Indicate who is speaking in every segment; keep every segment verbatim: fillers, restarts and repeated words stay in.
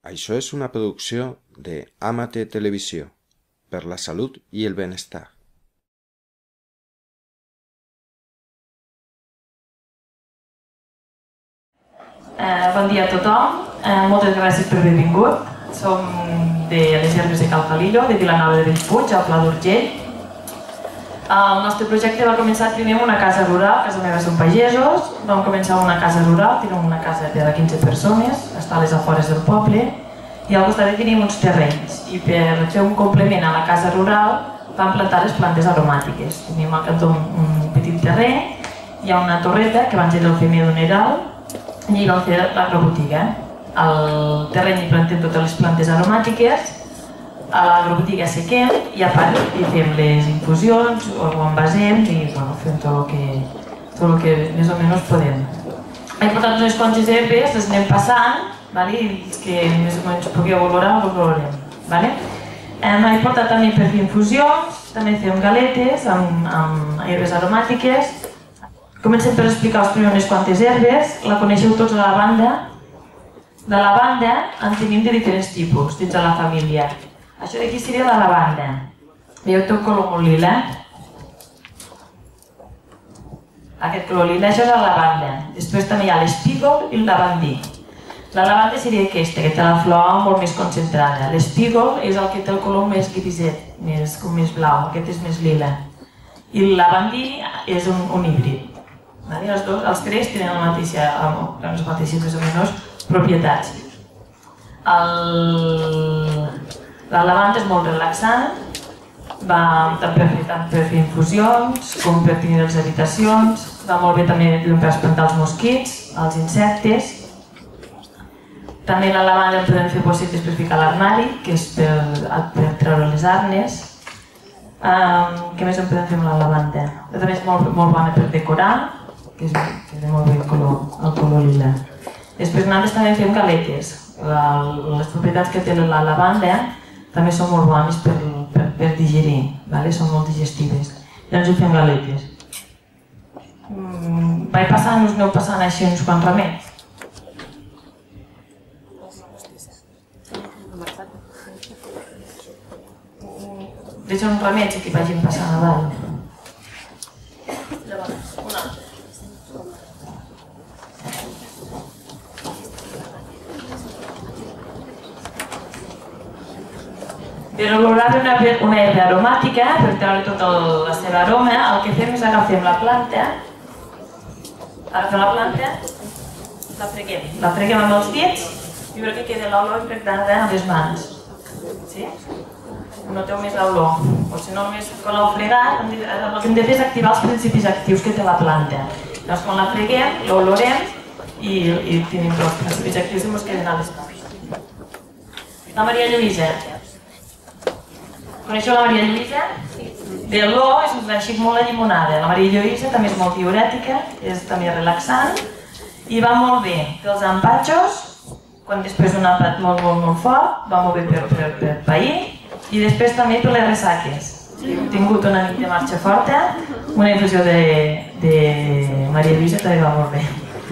Speaker 1: Això és una producció de Amate Televisió, per la salut i el benestar.
Speaker 2: Eh, bon dia a tothom, eh, moltes gràcies per haver vingut. Som de les Herbes de Cal Falillo, de Vilanova de Bellpuig, al Pla d'Urgell. El nostre projecte va començar primer amb una casa rural, casa meva som pagesos. Vam començar amb una casa rural, tenim una casa per a quinze persones, està a les afores del poble, i al costat tenim uns terrenys. I per fer un complement a la casa rural vam plantar les plantes aromàtiques. Tenim al cantó un petit terreny, hi ha una torreta que abans era el femer d'un heral, i hi vam fer l'agrobotiga. Al terreny hi plantem totes les plantes aromàtiques, a l'agrobotiga sequem i a part hi fem les infusions o envasem i bueno, fem tot el que, tot el que més o menys podem. Hem portat unes quantes herbes, les anem passant, vale? I els que més o menys pugueu valorar, els valorem. Vale? Hem portat també per fer infusions, també fem galetes amb, amb herbes aromàtiques. Comencem per explicar-vos primer unes quantes herbes, la coneixeu tots a la lavanda. La lavanda en tenim de diferents tipus dins de la família. Això d'aquí seria la lavanda. Veieu, té un color molt lila. Aquest color lila, això és la lavanda. Després també hi ha l'espígol i el lavandí. La lavanda seria aquesta, que té la flor molt més concentrada. L'espígol és el que té el color més griset, més, com més blau, aquest és més lila. I el lavandí és un, un híbrid. Els, dos, els tres tenen la mateixa, les mateixes més o menys propietats. El... La lavanda és molt relaxant, va tant per fer, tant per fer infusions com per tenir les habitacions, va molt bé també per espantar els mosquits, els insectes. També la lavanda en podem fer bossetes per ficar a l'armari, que és per, per treure les arnes. Um, què més en podem fer amb la lavanda? També és molt, molt bona per decorar, que és, que és molt bé el color, el color lila. Després nosaltres també fem galetes. La, les propietats que té la lavanda també són molt bones per, per, per digerir, vale? Són molt digestives. Llavors ho fem galetes. Mm, vaig passant, us aneu passant així uns quants remeis. Deixa uns remeis i que vagin passant a dalt. Llavors, un altre. Per olorar una, una herba aromàtica, per treure tota la seva aroma, el que fem és agafem la planta, agafem la planta, la freguem, la freguem amb els dits i veureu que queda l'olor impregnada a les mans. Sí? Noteu més l'olor. O si no, només quan l'heu fregat, el que hem de fer és activar els principis actius que té la planta. Llavors, quan la freguem, l'olorem i, i tenim els principis actius que ens queden a les mans. La Maria Lluïsa. Coneixeu la Maria Lluïsa? Bé, l'olor és així molt la llimonada. La Maria Lluïsa també és molt diurètica, és també relaxant i va molt bé pels empatxos, quan després d'un empat molt, molt, molt fort, va molt bé per, per, per pair i després també per les ressaques. Hem tingut una nit de marxa forta, una infusió de, de Maria Lluïsa també va molt bé.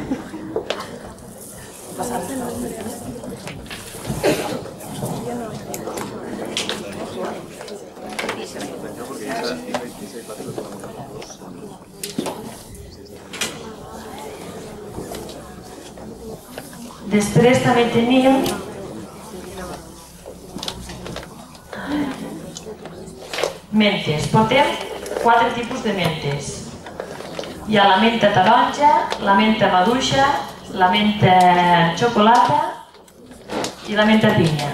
Speaker 2: Després també tenim mentes. Portem quatre tipus de mentes. Hi ha la menta taronja, la menta maduixa, la menta xocolata i la menta pinya.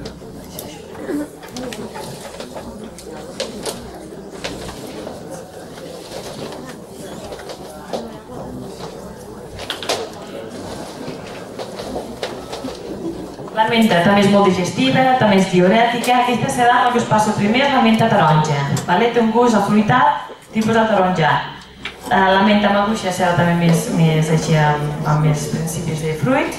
Speaker 2: La menta també és molt digestiva, també és diurètica. Aquesta serà el que us passo primer, la menta taronja. Vale? Té un gust afruitat, tipus ataronjat. La menta maduixa serà també més, més així, amb, amb més principis de fruit.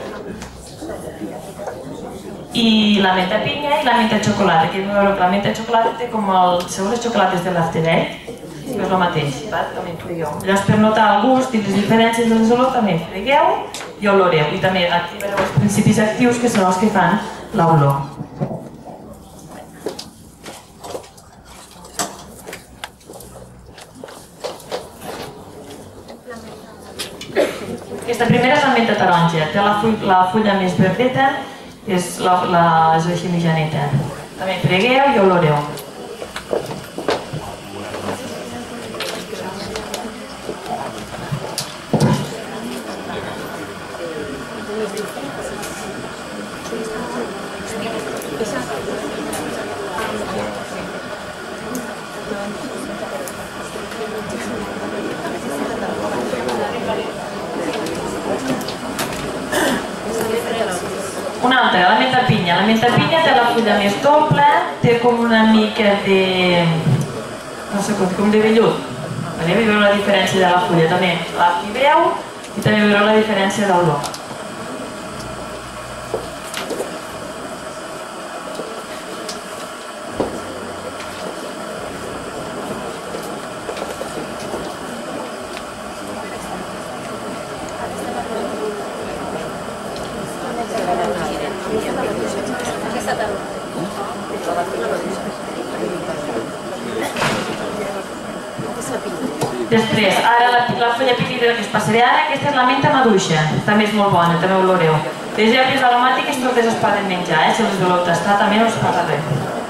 Speaker 2: I la menta pinya i la menta xocolata. Aquí veureu que la menta xocolata té com el, segons les xocolates de l'After Eight, és el mateix. També fregueu. Llavors, per notar el gust i les diferències de les olors, també fregueu. i oloreu. I també activareu els principis actius que són els que fan l'olor. Aquesta primera és la menta taronja, té la fulla més verdeta, és la zoximijaneta. També fregueu i oloreu. Una altra, la menta pinya. La menta pinya té la fulla més doble, té com una mica de... no sé, com de vellut. Veureu la diferència de la fulla. També l'activeu i també veureu la diferència d'olor. Després, ara la fulla petita que es passaré ara, aquesta és la menta maduixa, també és molt bona, també ho oloreu. Les herbes aromàtiques totes es poden menjar, si les voleu tastar també no us passa res.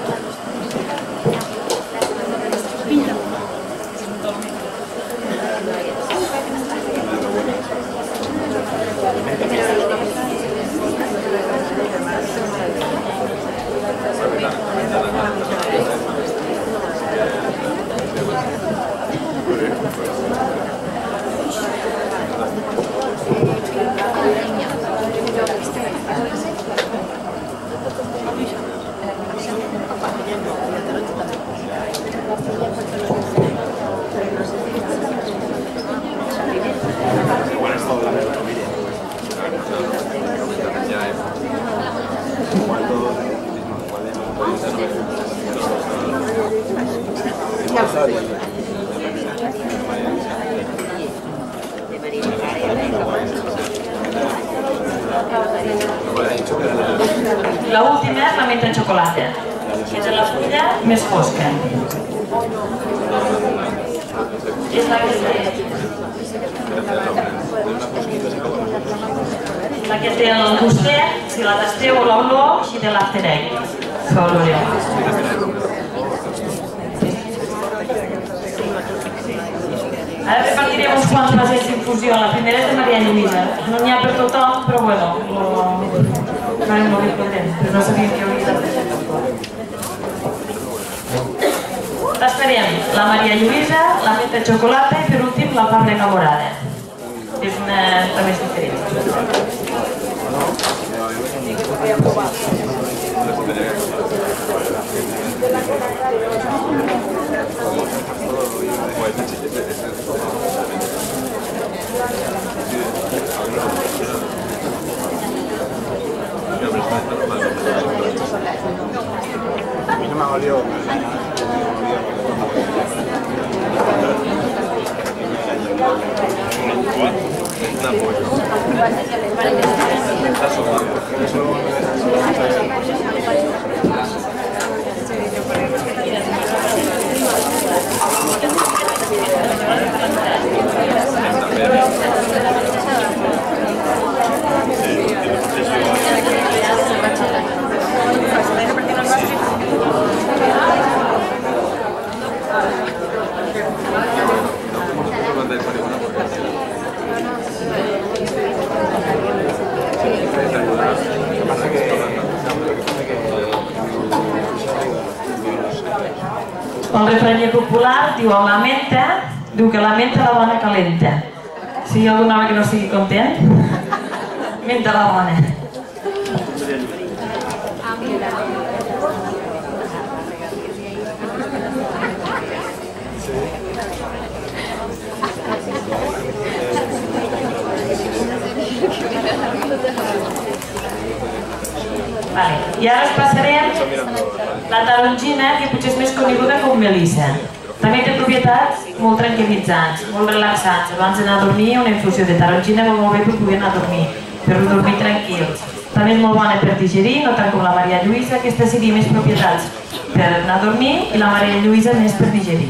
Speaker 2: L'última és la menta en xocolata, que és la fulla més fosca. És la la que té el gustet, si la tasteu l'olor, així té l'after eight. Ara repartirem uns quants vasos d'infusió. La primera és de Maria Lluïsa. No n'hi ha per tothom, però bueno, farem molt bé podem, però no sabíem que hauria de fer. Tastarem la Maria Lluïsa, la menta de xocolata i per últim la fàbrica morada. És una també és diferent.
Speaker 3: A mí no me ha olido.
Speaker 2: El refrany popular diu la menta, diu que la menta la bona calenta. Si hi ha algun home que no estigui content, menta la bona. I ara us passarem la tarongina, que potser és més coneguda com melissa. També té propietats molt tranquil·litzants, molt relaxants. Abans d'anar a dormir, una infusió de tarongina va molt bé per poder anar a dormir, per dormir tranquils. També és molt bona per digerir, no tant com la Maria Lluïsa. Aquesta seria més propietats per anar a dormir i la Maria Lluïsa més per digerir.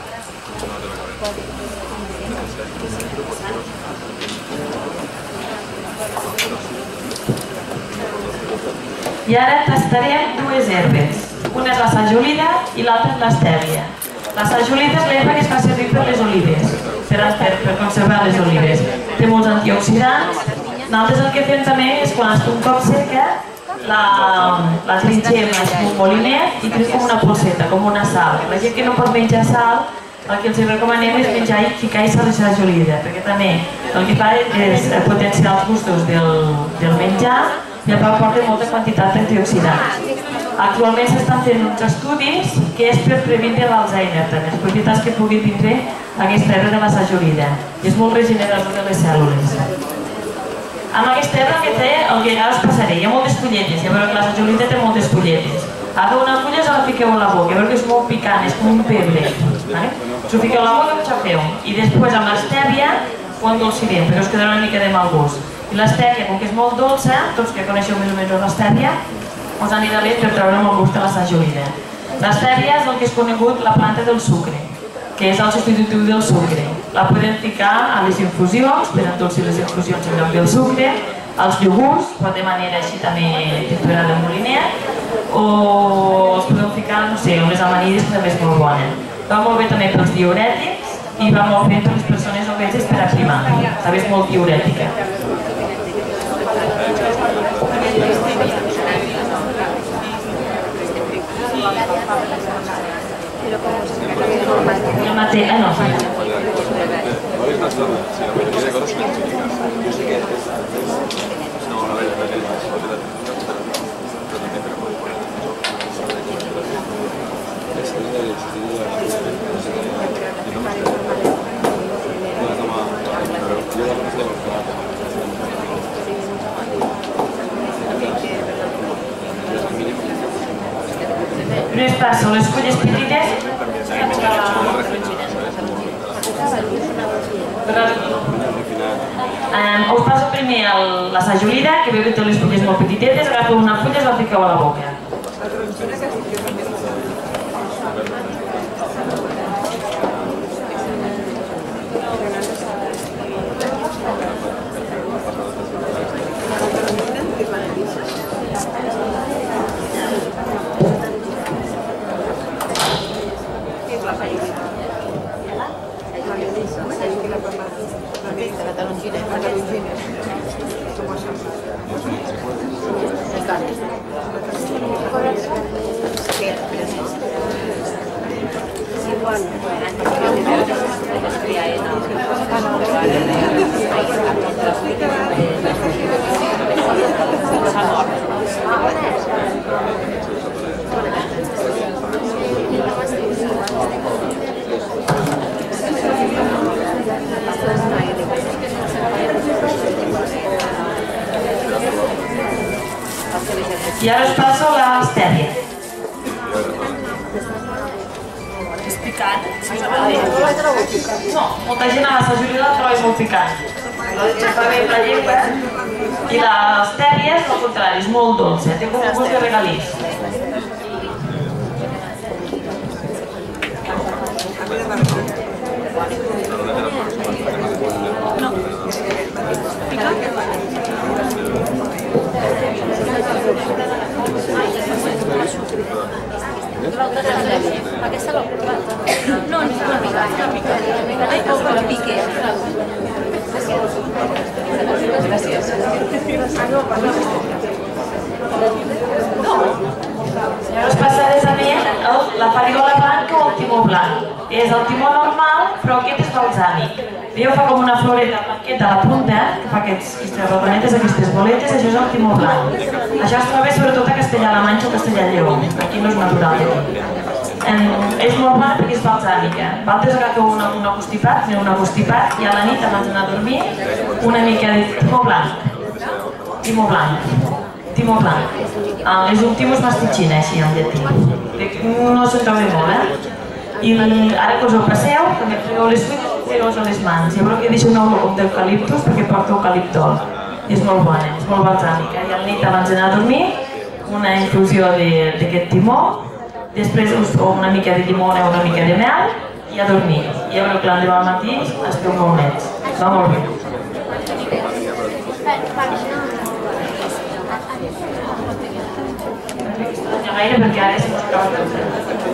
Speaker 2: I ara tastarem dues herbes. Una és la sajolida i l'altra és l'estèvia. La sajolida és l'herba que es fa servir per les olives, per, per, per conservar les olives. Té molts antioxidants. Nosaltres el que fem també és quan està un cop seca, la, la trinxem amb un molinet i fem com una polseta, com una sal. La gent que no pot menjar sal, el que els recomanem és menjar i ficar-hi sal de sajolida, perquè també el que fa és potenciar els gustos del, del menjar i a part porta molta quantitat d'antioxidants. Actualment s'estan fent uns estudis que és per previndre l'Alzheimer, també, les propietats que pugui tindre aquesta herba de la sajolida. I és molt regenerador de les cèl·lules. Amb aquesta herba que té, el que ara us passaré, hi ha moltes fulletes, ja veureu que la sajolida té moltes fulletes. Agafeu una fulla i se la fiqueu a la boca, veureu que és molt picant, és com un pebre. Us ho fiqueu a la boca i ho xafeu. I després amb l'estèvia ho endolcirem, perquè us quedarà una mica de mal gust. I l'estèvia, com que és molt dolça, tots que coneixeu més o menys l'estèvia, us anirà bé per treure molt gust a la sajolida. L'estèvia és el que és conegut la planta del sucre, que és el substitutiu del sucre. La podem ficar a les infusions, per endolcir les infusions en lloc del sucre, als iogurts, pot de manera així també triturada en molinet, o els podem ficar, no sé, unes amanides que també és molt bona. Va molt bé també pels diurètics i va molt bé per les persones obeses per aprimar. També és molt diurètica. El mateix, ah no. Primer passo, les fulles petites. Um, us passo primer el, la sajolida, que veu que té les fulles molt petitetes, agafeu una fulla i la fiqueu a la boca. I ara us passo l'estèvia. És picant? No, molta gent a la sajolida la troba molt picant. La fa bé la llengua. I l'estèvia és al contrari, és molt dolça, té com un gust de regalís. No. Pica?
Speaker 3: Aquesta l'ho provat? No, no l'ha picat, l'ha picat. Ai, que la pique. Gràcies.
Speaker 2: No. Us passaré també la farigola blanca o el timó blanc. És el timó normal, però aquest és balsàmic. Veieu, fa com una floreta blanqueta a la punta, que fa aquestes rodonetes, aquestes boletes, això és el timó blanc. Això es troba sobretot a Castellà-La Manxa o Castellà-Lleó, aquí no és natural d'aquí. És molt bona perquè és balsàmica. Vosaltres agafeu una, una constipat, feu una constipat i a la nit, abans d'anar a dormir, una mica de timó blanc. Timó blanc. Timó blanc. Les últimes masticina, així, en llatí. No se'n troba molt, eh? I ara que us ho passeu, també fregueu les fulles i fregueu les mans. Llavors que deixo una olor com d'eucaliptus perquè porta eucaliptol. És molt bona, és molt balsàmica. I a la nit abans d'anar a dormir, una infusió d'aquest timó, després us feu una mica de llimona o una mica de mel i a dormir. I a veure que l'endemà al matí esteu molt nets. Va molt bé. No gaire perquè ara se m'acaba de fer.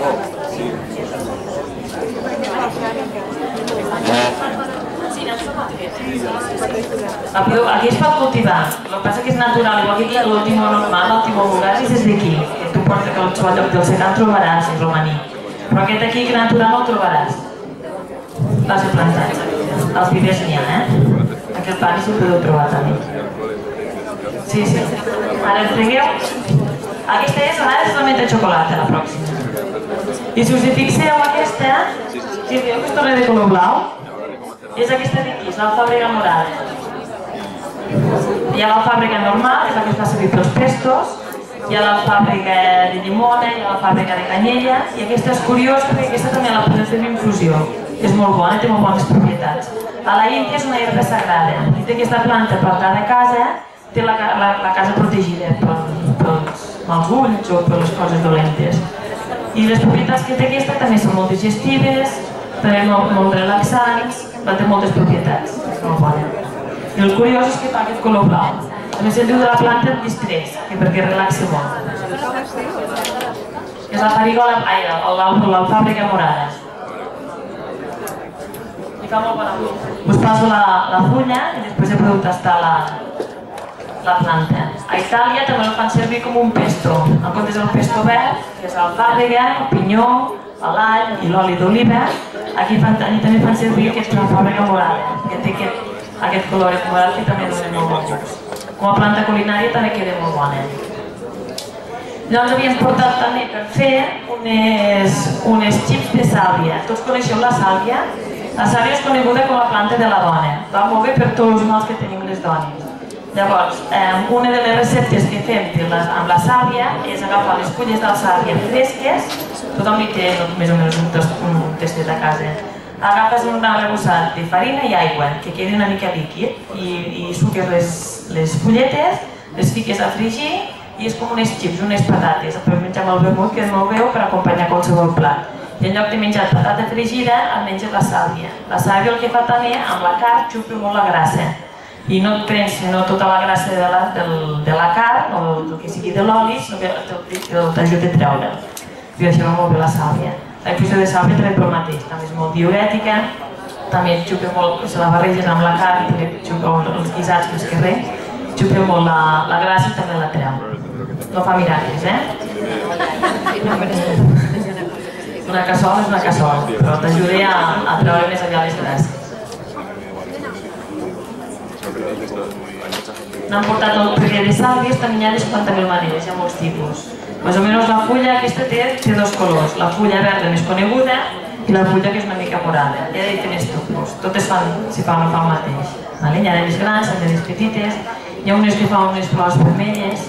Speaker 2: Aquí es pot cultivar, el que passa que és natural, igual que el timó normal, el timó vulgaris és d'aquí, que tu portes a qualsevol lloc del secà el trobaràs, en romaní. Però aquest aquí, que natural, el trobaràs. Va ser plantat, els vivers n'hi ha, eh? Aquest pari s'ho podeu trobar també. Sí, sí. Ara el fregueu. Aquesta és, ara és la menta de xocolata, la pròxima. I si us hi fixeu aquesta, si veieu que es torna de color blau, és aquesta d'aquí, és l'alfàbrega morada. Hi ha l'alfàbrega normal, és la que es fa servir pels pestos, hi ha l'alfàbrega de llimona, hi ha l'alfàbrega de canyella, i aquesta és curiosa perquè aquesta també la podem fer en infusió. És molt bona, té molt bones propietats. A la Índia és una herba sagrada, i té aquesta planta per cada casa, té la, la, la casa protegida pels, pels mals ulls o per les coses dolentes. I les propietats que té aquesta també són molt digestives, també molt, molt relaxants, va té moltes propietats, és molt bona. I el curiós és que fa aquest color blau. També se'n diu de la planta distrés, que perquè relaxa molt. És la farigola, ai, l'alfàbrega morada. I fa molt bona fulla. Us passo la, la fulla i després ja podeu tastar la, la planta. A Itàlia també el fan servir com un pesto. En comptes del pesto verd, que és l'alfàbrega, el pinyó, l'all i l'oli d'oliva, aquí també fan servir aquesta alfàbrega morada, que té aquest, aquest color morat que també dona molt bon gust. Com a planta culinària també queda molt bona. Llavors havíem portat també per fer unes, unes xips de sàlvia. Tots coneixeu la sàlvia? La sàlvia és coneguda com la planta de la dona. Va molt bé per tots els mals que tenim les dones. Llavors, eh, una de les receptes que fem les, amb la sàlvia és agafar les fulles de la sàlvia fresques, tothom hi té més o menys un, un tastet a casa. Agafes un arrebossat de farina i aigua, que quedi una mica líquid, i, i suques les, les fulletes, les fiques a fregir i és com unes xips, unes patates. Per menjar amb el vermut queda molt bé per acompanyar qualsevol plat. I en lloc de menjar patata fregida, et menges la sàlvia. La sàlvia el que fa també amb la carn xupa molt la grassa. I no et prens no tota la grassa de la, del, de la carn o el que sigui de l'oli, sinó que t'ajuda a treure'l. I això va molt bé la sàlvia. La infusió de sàlvia també per mateix, també és molt diurètica, també xupa molt, se la barregen amb la carn, també xupa els guisats més que res, xupa molt la, la grassa i també la treu. No fa miracles, eh? Una cassola és una cassola, però t'ajuda a, a treure més enllà les grasses. N'han portat el primer de sàlvies, també hi ha de cinquanta mil maneres, hi ha molts tipus. Més o menys la fulla aquesta té, té dos colors, la fulla verda més coneguda i la fulla que és una mica morada. Hi ha de diferents tipus, totes fan, si fan, no fan el mateix. Vale? Hi ha de més grans, hi ha de més petites, hi ha unes que fan unes flors vermelles.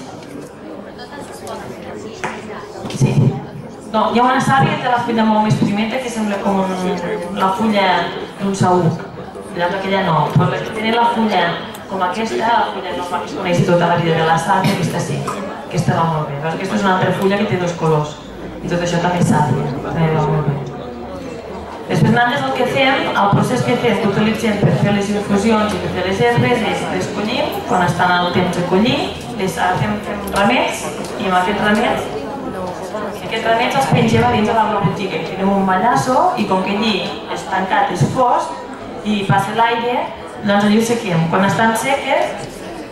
Speaker 2: Sí. No, hi ha una sàlvia que té la fulla molt més primeta que sembla com un, la fulla d'un saüc. Llavors aquella no, però les que tenen la fulla com aquesta, la fulla normal que es coneix tota la vida de la sàlvia, aquesta sí, aquesta va molt bé. Veus? Aquesta és una altra fulla que té dos colors i tot això també és sàlvia, també va molt bé. Després nosaltres el que fem, el procés que fem, que utilitzem per fer les infusions i per fer les herbes és les collim, quan estan al temps de collir, les fem, fem ramets i amb aquests ramets aquests ramets els pengem a dins de la botiga, que tenim un mallasso i com que allí és tancat, és fosc i passa l'aire, doncs allí ho sequem. Quan estan seques,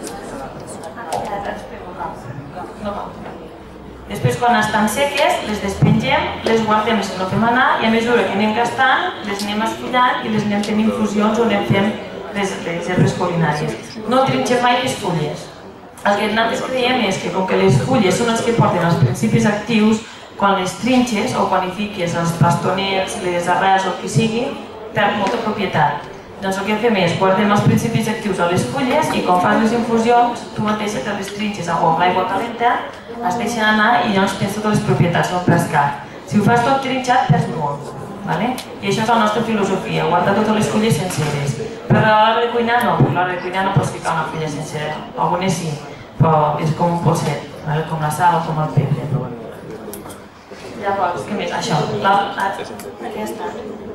Speaker 2: després quan estan seques les despengem, les guardem, les no fem anar i a mesura que anem gastant les anem esfollant i les anem fent infusions o anem fent les, les herbes culinàries. No trinxem mai les fulles. El que nosaltres creiem és que com que les fulles són els que porten els principis actius, quan les trinxes o quan hi fiques els pastonets, les arrels o el que sigui, perd molta propietat. Doncs el que fem és guardem els principis actius a les fulles i quan fas les infusions, tu mateixa te les trinxes amb l'aigua calenta, es deixen anar i llavors tens totes les propietats del pescat. Si ho fas tot trinxat, perds molt. I això és la nostra filosofia, guardar totes les fulles senceres. Però a l'hora de cuinar no, a l'hora de cuinar no pots ficar una fulla sencera. Algunes sí, però és com un polset, com la sal o com el pebre. Llavors, què més? Això, aquesta.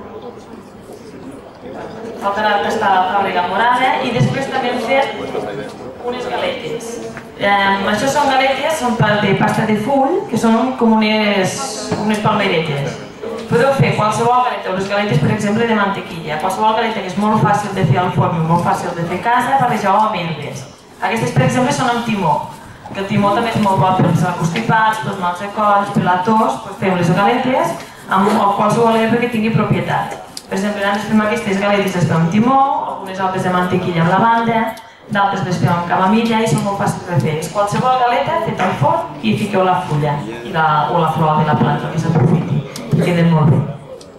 Speaker 2: Faltarà tastar la fàbrica morada i després també hem fet unes galetes. Això són galetes, són de pasta de full, que són com unes palmeretes. Podeu fer qualsevol galeta, les galetes per exemple de mantequilla, qualsevol galeta que és molt fàcil de fer al forn, molt fàcil de fer a casa, barrejar-ho amb herbes. Aquestes per exemple són amb timó, que el timó també és molt bo per els constipats, pels mals de coll, per la tos, fem les galetes amb qualsevol herba que tingui propietat. Per exemple, nosaltres fem aquestes galetes les fem amb timó, algunes altres de mantequilla amb lavanda, d'altres les fem amb camamilla i són molt fàcils de fer. És qualsevol galeta feta al forn i fiqueu la fulla o la flor de la planta que s'aprofiti. I queden molt bé.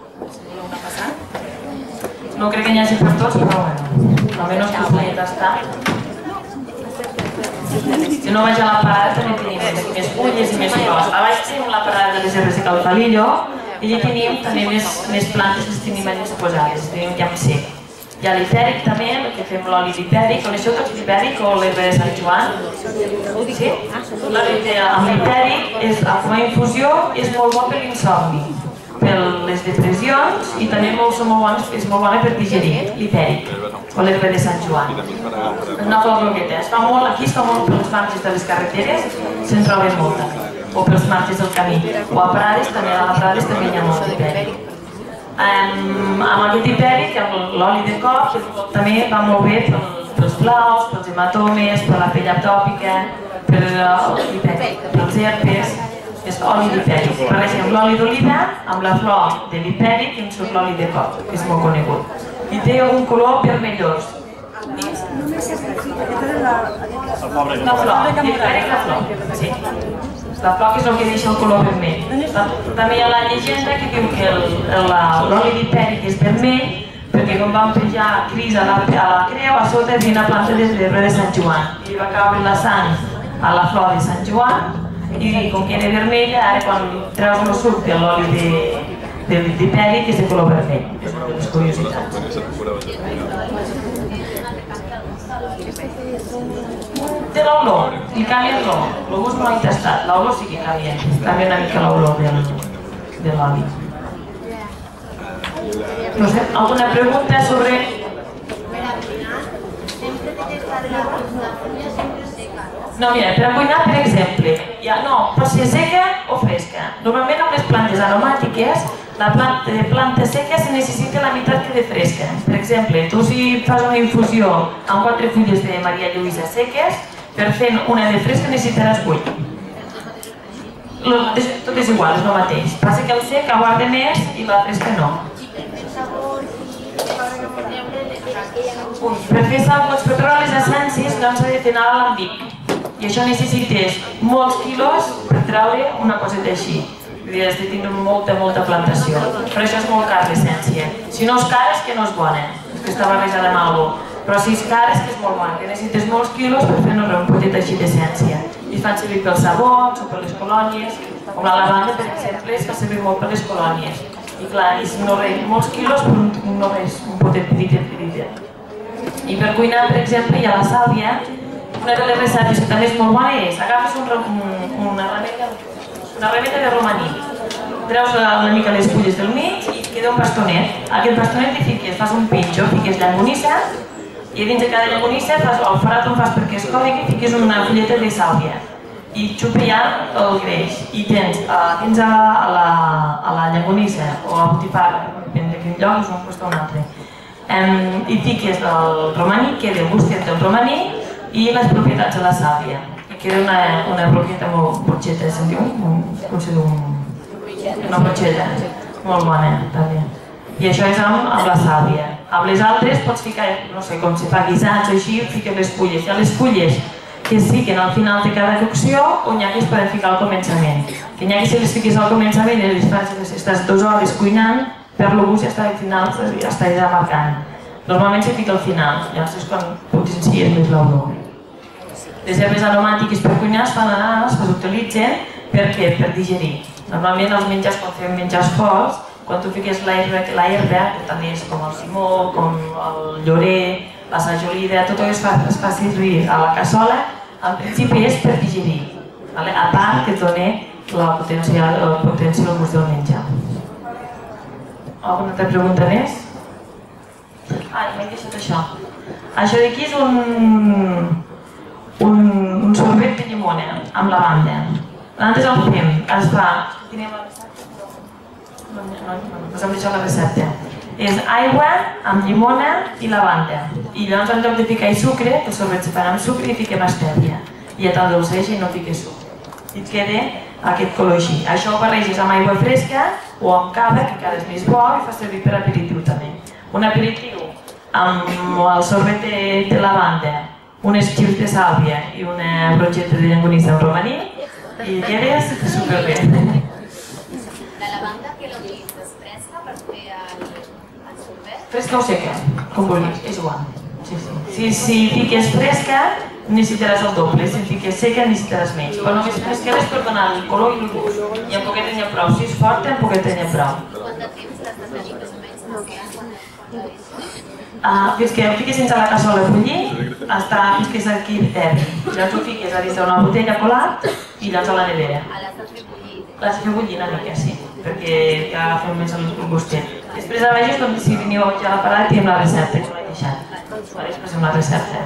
Speaker 2: No crec que n'hi hagi per tots, però bueno, almenys que us l'he tastat. Si no vaig a la parada també tenim més fulles i més flors. A baix tenim la parada de les herbes de Calfalillo i allà tenim també més plantes que tenim allà exposades. Tenim llamp sec. Hi ha l'hipèric també, que fem l'oli d'hipèric. Coneixeu tots l'hipèric o l'herba de Sant Joan? Sí? Amb l'hipèric, com a infusió, és molt bo per l'insomni, per les depressions i també és molt bona per digerir, l'hipèric o l'herba de Sant Joan. Una flor grogueta. Es fa molt, aquí es fa molt per les marges de les carreteres, se'n troben molta, o per les marges del camí. O a Prades també, a Prades també hi ha molt d'hipèric. Amb aquest hipèric, amb l'oli de coc, també va molt bé pels blaus, pels hematomes, per la pell atòpica, per els herpes, és oli d'hipèric. Barregem l'oli d'oliva amb la flor de l'hipèric i en surt l'oli de coc, que és molt conegut. I té un color vermellós. La flor, l'hipèric la flor, sí. La flor que és el que deixa el color vermell. També hi ha la llegenda que diu que l'oli d'hipèric és vermell perquè quan van penjar Cris a la creu, a sota hi havia una planta de l'herba de Sant Joan. I va caure la sang a la flor de Sant Joan i com que era vermella, ara quan treus un suc de l'oli d'hipèric és de color vermell. És una de les curiositats. Té l'olor, i canvia l'olor. El gust no l'he tastat, l'olor sí que canvia. Canvia una mica l'olor de l'oli. No sé, alguna pregunta sobre... No, mira, per a cuinar, per exemple, no, pot ser seca o fresca. Normalment amb les plantes aromàtiques, la planta de planta seca se necessita la meitat que de fresca. Per exemple, tu si fas una infusió amb quatre fulles de Maria Lluïsa seques, per fer una de fresca necessitaràs vuit. Tot és igual, és el mateix. Passa que el sec aguarda més i la fresca no. Per fer sabors, per treure les essències, doncs s'ha de fer anar a l'alambic. I això necessites molts quilos per treure una coseta així. Has de tindre molta, molta plantació. Però això és molt car, l'essència. Si no és car, és que no és bona. És que està barrejada amb alguna cosa. Però si és car, és que és molt bona. Que necessites molts quilos per fer un potet així d'essència. I es fan servir pels sabons o per les colònies. Com la lavanda, per exemple, es fa servir molt per les colònies. I clar, no res, molts quilos per només un potet petit, petit. I per cuinar, per exemple, hi ha la sàlvia. Una de les receptes que també és molt bona és agafes una rameta de romaní, treus una mica les fulles del mig i queda un bastonet. Aquest bastonet hi fiques, fas un pinxo, fiques llangonissa i dins de cada llangonissa el forat on fas perquè es còrregui i fiques una fulleta de sàlvia i xupa ja el greix i tens dins a la llangonissa o a botifar, depèn de quin lloc, és un lloc o un altre, i fiques el romaní, queda el gustet del romaní i les propietats de la sàlvia. I queda una broqueta molt borxeta, se'n diu? Com se diu? Una borxeta, molt bona també. I això és amb la sàlvia. Amb les altres pots ficar, no sé, com se fa guisats o així, fiques les fulles. Hi ha les fulles que es fiquen al final de cada cocció o n'hi ha que es poden ficar al començament. Que n'hi ha que si les fiques al començament i les fas, estàs dues hores cuinant, per lo gust ja està al final, ja està ja marcant. Normalment se fica al final, llavors és quan potencies més l'olor. Les herbes aromàtiques per cuinar es fan anar, es utilitzen per què? Per digerir. Normalment els menjars, quan fem menjars forts, quan tu fiques l'herba, que també és com el simó, com el llorer, la sajolida, tot el que es fa, es fa servir a la cassola, en principi és per digerir, vale? A part que et dona la potència, el potència del gust del menjar. Alguna altra pregunta més? Ah, m'he deixat això. Això d'aquí és un, un, un sorbet de llimona amb lavanda. Nosaltres el fem, es fa... Tenim la recepta? No, no, no, us hem deixat la recepta. És aigua amb llimona i lavanda. I llavors en lloc de ficar sucre, el sorbet se fa amb sucre i fiquem estèvia. I ja t'endolceix i no fiques sucre. I et queda aquest color així. Això ho barreges amb aigua fresca o amb cava, que encara és més bo, i fa servir per aperitiu també. Un aperitiu amb el sorbet de, de lavanda, unes xips de sàlvia i una brocheta de llonganissa amb romaní, i quedes superbé.
Speaker 3: La lavanda que l'utilitzes fresca per fer el, el sorbet?
Speaker 2: Fresca o seca, com vulguis, és igual. Sí, sí. Si, si fiques fresca, necessitaràs el doble, si fiques seca necessitaràs menys. Però només fresca és per donar el color i el gust. I amb poquet n'hi ha prou. Si és forta, amb poquet n'hi ha prou.
Speaker 3: Quant de temps l'has de tenir més o menys? No,
Speaker 2: Uh, fins que ho fiques sense la cassola a bullir, està fins que s'arqui terri. Llavors ho fiques a dins d'una botella colat i llavors a la nevera.
Speaker 3: L'has de fer bullir?
Speaker 2: L'has de fer bullir una mica, sí, perquè ja agafem més el gustet. Després a baix és com si veniu ja a la parada i tenim la recepta, que us l'he deixat. Després amb la recepta.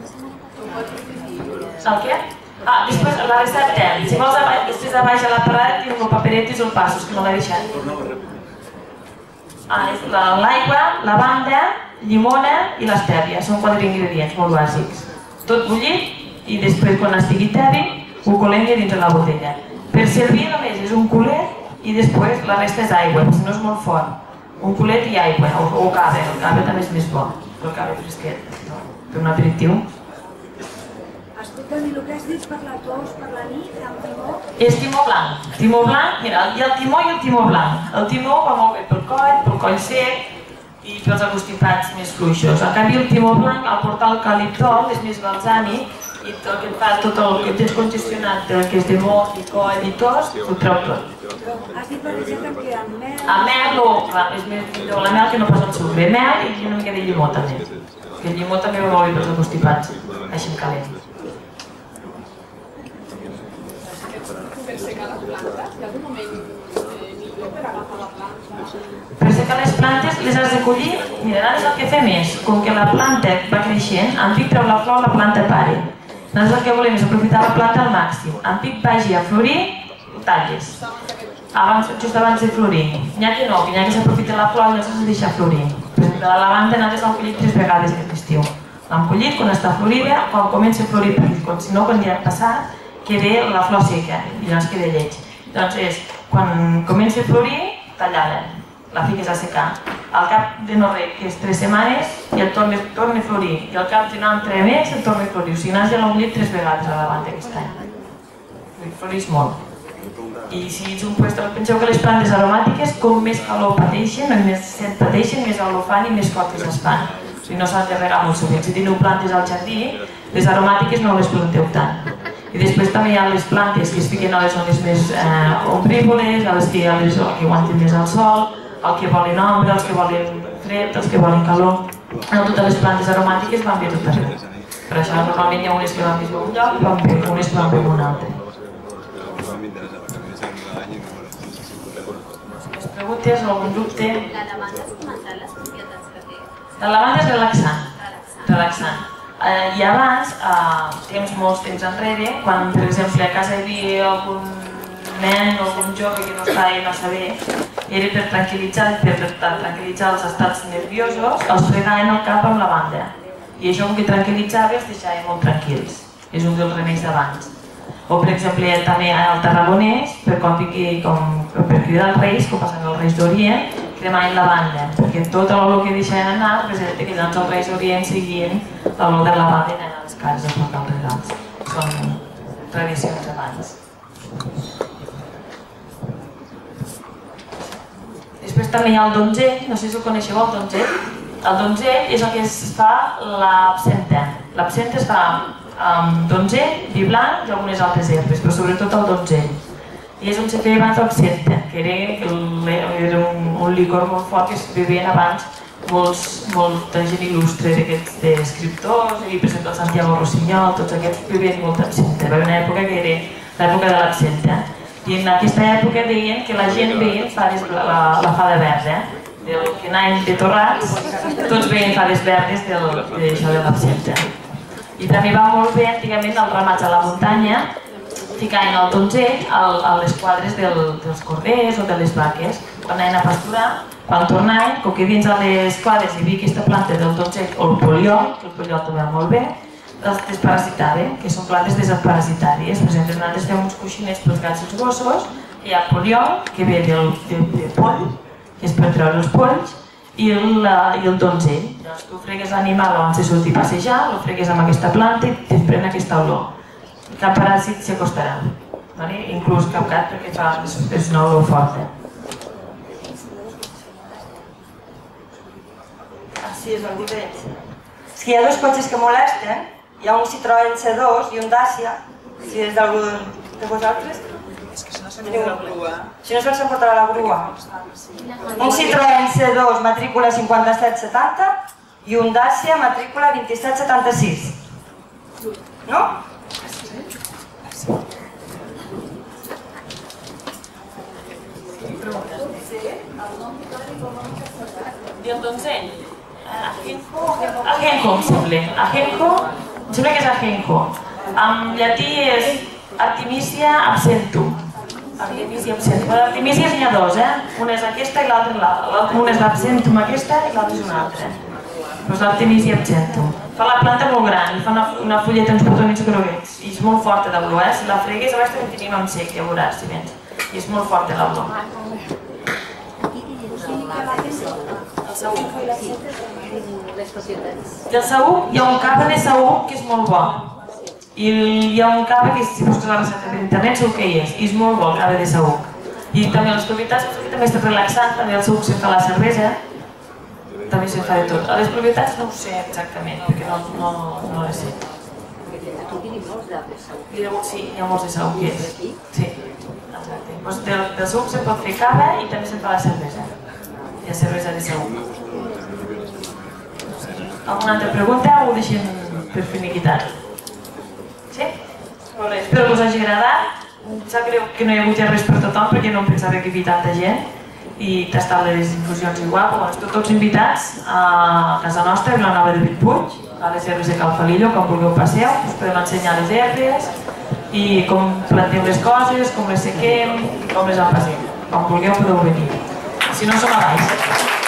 Speaker 2: El què? Ah, després la recepta. Si vols, després a baix a la parada tenim el paperet i els passos, que no l'he deixat. Ah, és l'aigua, lavanda, llimona i l'estèvia. Són quatre ingredients molt bàsics. Tot bullit i després, quan estigui tèbil, ho colem dins de la botella. Per servir només és un culet i després la resta és aigua, perquè si no és molt fort. Un culet i aigua, o, o cava. El cava també és més bo, però el cava fresquet. No? Per un aperitiu.
Speaker 4: Escolta, i el que has dit per la tos, per la nit, amb timó?
Speaker 2: És timó blanc. Timó blanc, mira, hi ha el timó i el timó blanc. El timó va molt bé pel coll, pel coll sec i pels acostipats més fluixos. En canvi, el timó blanc, al portar el caliptol, és més balsàmic i el que et fa tot el que tens congestionat, que és de moc i coll i tos, ho treu tot.
Speaker 4: Has dit, per exemple, que amb mel...
Speaker 2: Amb mel, o, clar, és més millor la mel que no pas el sucre. Mel i una mica de llimó també. El llimó també va molt bé pels acostipats, així en calent.
Speaker 5: Per secar les plantes, hi ha algun moment millor per agafar la planta?
Speaker 2: Per secar les plantes les has de collir. Mira, ara el que fem és, com que la planta va creixent, en pic treu la flor, la planta pare. Nosaltres el que volem és aprofitar la planta al màxim. En pic vagi a florir, ho talles. Abans, just abans de florir. N'hi ha que no, que n'hi ha que s'aprofita la flor i no s'ha de deixar florir. Per exemple, la lavanda nosaltres l'hem collit tres vegades aquest estiu. L'hem collit quan està florida, quan comença a florir, perquè si no, quan ja ha passat, queda la flor seca i llavors queda lleig. Doncs és, quan comença a florir, tallada, la fiques a secar. Al cap de no res, que és tres setmanes, i el torna, torna a florir. I al cap d'un altre mes, el torna a florir. O sigui, nosaltres ja l'hem collit tres vegades a la lavanda aquest any. Floreix molt. I si ets un puesto, penseu que les plantes aromàtiques, com més calor pateixen, o més set pateixen, més olor fan i més fortes es fan. O sigui, no s'han de regar molt sovint. Si teniu plantes al jardí, les aromàtiques no les planteu tant. I després també hi ha les plantes que es fiquen a les zones més eh, ombrívoles, a les que, a les que aguanten més al sol, els que volen ombra, els que volen fred, els que volen calor. No totes les plantes aromàtiques van bé tot arreu. Per això normalment hi ha unes que van més a un lloc i van bé, unes que van bé a un altre. Les preguntes o algun dubte?
Speaker 3: La lavanda has comentat les propietats que té?
Speaker 2: La lavanda és relaxant. Relaxant. Eh, I abans, eh, temps molts temps enrere, quan per exemple a casa hi havia algun nen o algun jove que no estava massa bé, era per tranquil·litzar, per tranquil·litzar els estats nerviosos, els fregaven el cap amb lavanda. I això com que tranquil·litzava els deixava molt tranquils. És un dels remeis d'abans. O per exemple també al Tarragonès, per quan vingui com per cridar els reis, com passen els reis d'Orient, cremaven lavanda, perquè tot l'olor que deixaven anar representa que doncs els reis d'Orient seguien l'olor de lavanda i anaven a les cases a portar els regals. Són tradicions abans. Després també hi ha el donzell, no sé si ho coneixeu, el donzell. El donzell és el que es fa l'absenta. L'absenta es fa amb donzell, vi blanc i algunes altres herbes, però sobretot el donzell. i és on se feia abans l'absenta, que era un licor molt fort que es bevien abans molta gent il·lustre d'escriptors, per exemple el Santiago Rossinyol, tots aquests bevien molta absenta. Va haver una època que era l'època de l'absenta, i en aquesta època deien que la gent veien la fada verda, que anaven de torrats, tots veien fades verdes d'això de l'absenta. I també va molt bé antigament els ramats a la muntanya, ficaven el donzell a les quadres dels corders o de les vaques. Quan anaven a pasturar, quan tornaven, com que dins a les quadres hi havia aquesta planta del donzell o el poliol, que el poliol també va molt bé, els desparasitaven, que són plantes desparasitàries. Per exemple, nosaltres fem uns coixinets pels gats i els gossos, hi ha poliol, que ve del poll, que és per treure els polls, i el donzell. Llavors tu fregues l'animal abans de sortir a passejar, el fregues amb aquesta planta i et pren aquesta olor. Cap paràsit s'acostarà, inclús cap gat, perquè és una olor forta.
Speaker 6: Sí, és algú d'ells. És que hi ha dos cotxes que molesten, hi ha un Citroën C dos i un Dacia, si és d'algú de vosaltres. És que si no s'emporta la grua. Si no se'ls emportarà la grua. Un Citroën C dos, matrícula cinquanta-set setanta, i un Dacia, matrícula vint-i-set setanta-sis. No?
Speaker 2: I el donzell? Ajenjo, em sembla. Ajenjo, em sembla que és ajenjo. En llatí és Artemisia absentum. Artemisia absentum. Artemisia n'hi ha dos, eh? Una és aquesta i l'altra. Una és l'absentum aquesta i l'altra és una altra. Però és l'Artemisia absentum. Fa la planta molt gran, fa una fulleta uns botonets groguets. I és molt forta d'olor, eh? Si la fregues, a vegades tenim amb sec, ja veuràs, si vens. I és molt forta l'olor. I el saüc, hi ha un cava de saüc que és molt bo. I hi ha un cava que, si busques la recepta per internet, segur que hi és. I és molt bo el cava de saüc. I també les propietats, també està relaxant, també el suc se'n fa la cervesa. També se'n fa de tot. A les propietats no ho sé exactament, perquè no les sé.
Speaker 7: Aquí tenim molts de saüc.
Speaker 2: Sí, hi ha molts de saüc. Sí, exacte. Del suc se'n pot fer cava i també se'n fa la cervesa. Hi ha cervesa de saüc. Alguna altra pregunta o ho deixem per finiquitar? Sí? Molt bé, espero que us hagi agradat. Em sap greu que no hi ha hagut res per tothom perquè no em pensava que hi havia tanta gent i tastar les infusions igual, però esteu tots invitats a casa nostra, a Vilanova de Bellpuig, a les herbes de Cal Falillo, quan vulgueu passeu, us podem ensenyar les herbes i com plantem les coses, com les sequem i com les empassem. Quan vulgueu podeu venir. Si no, som a baix.